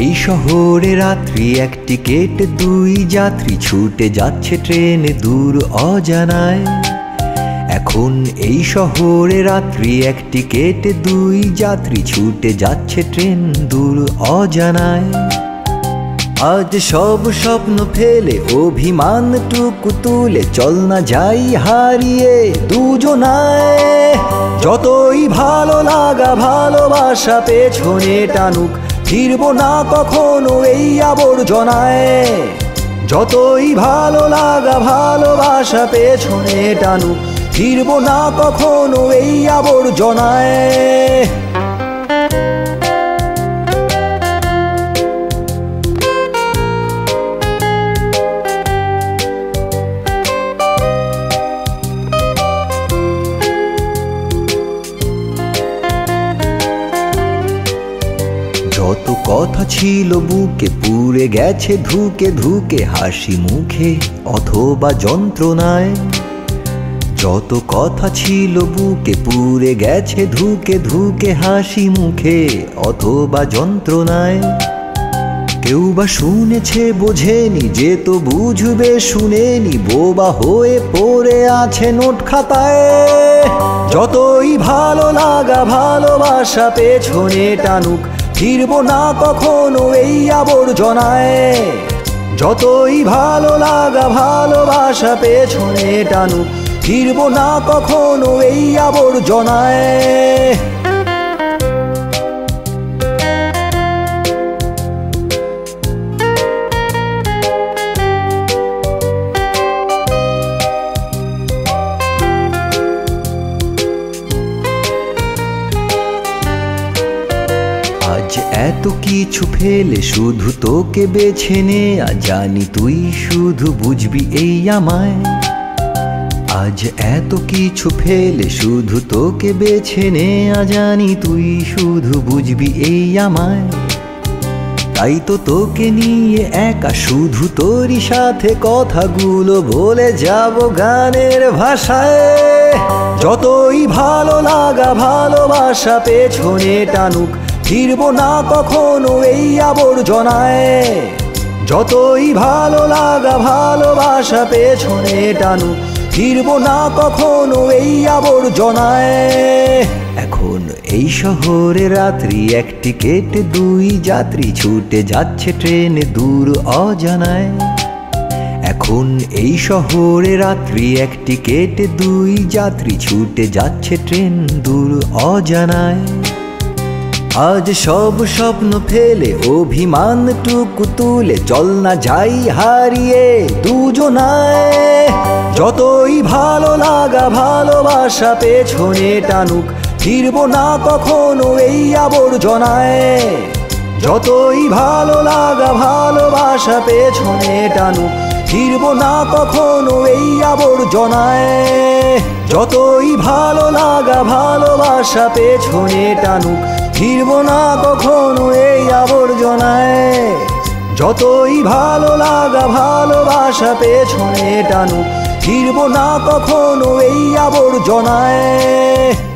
এই শহরে রাত্রি এক টিকেট দুই যাত্রী ছুটে যাচ্ছে ট্রেনে দূর অজানায়। এখন এই শহরে রাত্রি এক টিকেট দুই যাত্রী ছুটে যাচ্ছে ট্রেন দূর অজানায়। আজ সব স্বপ্ন ফেলে অভিমানটুকু তুলে চল না যাই হারিয়ে দুজনায়। যতই ভালো লাগা ভালোবাসা পেছনে টানুক, ফিরবো না কখনো এই আবর্জনায়। যতই ভালো লাগা ভালোবাসা পেছনে টানুক, ফিরবো না কখনো এই আবর্জনায়। যত কথা ছিল বুকে পুড়ে গেছে ধুকে ধুকে হাসি মুখে অথবা যন্ত্রণায়। যত কথা ছিল বুকে পুড়ে গেছে ধুকে ধুকে হাসি মুখে অথবা যন্ত্রণায়। কেউ বা শুনেছে বোঝেনি, যে তো বুঝবে শুনেনি, বোবা হয়ে পড়ে আছে নোট খাতায়। যতই ভালো লাগা ভালোবাসা পেছনে টানুক, ফিরবো না কখনো এই আবর্জনায়। যতই ভালো লাগা ভালোবাসা পেছনে টানুক, ফিরবো না কখনো এই আবর্জনায়। আজ এত কিছু ফেলে শুধু তোকে বেছে নেয়া, জানি তুই শুধু বুঝবি এই আমায়। আজ এত কিছু ফেলে শুধু তোকে বেছে নেয়া, জানি তুই শুধু বুঝবি এই আমায়। তাই তো তোকে নিয়ে একা শুধু তোরই সাথে কথাগুলো বলে যাব গানের ভাষায়। যতই ভালো লাগা ভালোবাসা পেছনে টানুক, ফিরবো না কখনো এই আবর্জনায়। যতই ভালো লাগা ভালোবাসা পেছনে টানুক, ফিরবো না কখনো এই আবর্জনায়। এখন এই শহরে রাত্রি এক টিকেট দুই যাত্রী ছুটে যাচ্ছে ট্রেনে দূর অজানায়। এখন এই শহরে রাত্রি এক টিকেট দুই যাত্রী ছুটে যাচ্ছে ট্রেন দূর অজানায়। আজ সব স্বপ্ন ফেলে অভিমানটুকু তুলে চল না যাই হারিয়ে দুজনায়। যতই ভালো লাগা ভালোবাসা পেছনে টানুক, ফিরবো না কখনো এই আবর্জনায়। যতই ভালো লাগা ভালোবাসা পেছনে টানুক, ফিরবো না কখনো এই আবর্জনায়। যতই ভালো লাগা ভালোবাসা পেছনে টানুক, ফিরবো না কখনো এই আবর্জনায়। যতই ভালো লাগা ভালোবাসা পেছনে টানুক, ফিরবো না কখনো এই আবর্জনায়।